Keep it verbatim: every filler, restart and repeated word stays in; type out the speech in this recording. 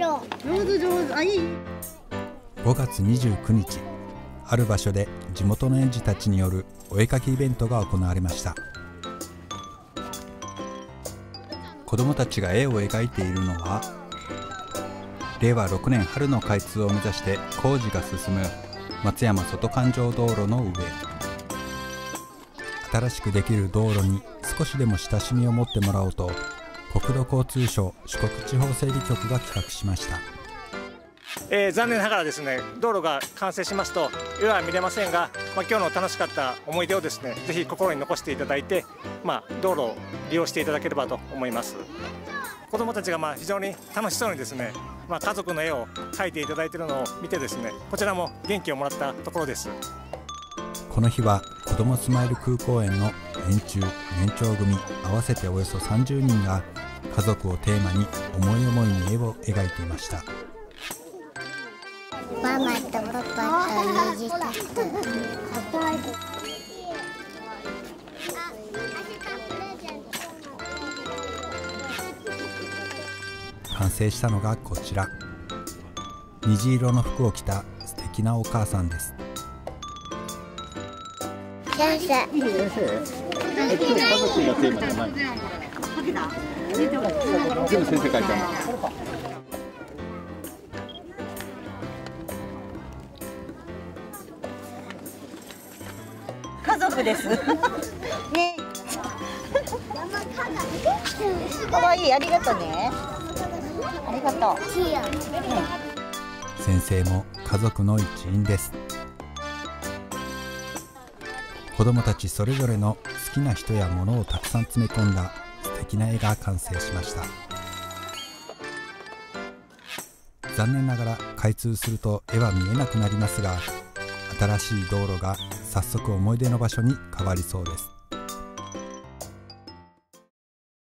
上手上手。あ、いい。 ごがつにじゅうくにち、ある場所で地元の園児たちによるお絵かきイベントが行われました。子どもたちが絵を描いているのは、れいわろくねん春の開通を目指して工事が進む松山外環状道路の上。新しくできる道路に少しでも親しみを持ってもらおうと、国土交通省四国地方整備局が企画しました。 えー、残念ながらですね、道路が完成しますと絵は見れませんが、まあ、今日の楽しかった思い出をですね、ぜひ心に残していただいて、まあ、道路を利用していただければと思います。子どもたちがまあ非常に楽しそうにですね、まあ、家族の絵を描いていただいているのを見てですね、こちらも元気をもらったところです。 この日は子どもスマイル空港園の年中年長組合わせておよそさんじゅうにんが家族をテーマに思い思いに絵を描いていました。 ママとパパと虹と完成したのがこちら。虹色の服を着た素敵なお母さんです。 先生。 先生。え、今日家族がテーマじゃない。全部先生書いたの。 家族です。ね。可愛い、ありがとうね。ありがとう。 先生も家族の一員です。子どもたちそれぞれの好きな人や物をたくさん詰め込んだ素敵な絵が完成しました。残念ながら開通すると絵は見えなくなりますが、新しい道路が早速思い出の場所に変わりそうです。